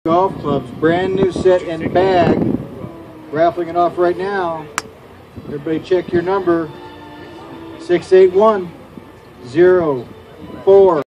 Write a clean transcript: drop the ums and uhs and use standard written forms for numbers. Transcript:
Golf clubs, brand new set and bag. Raffling it off right now. Everybody check your number. 68104.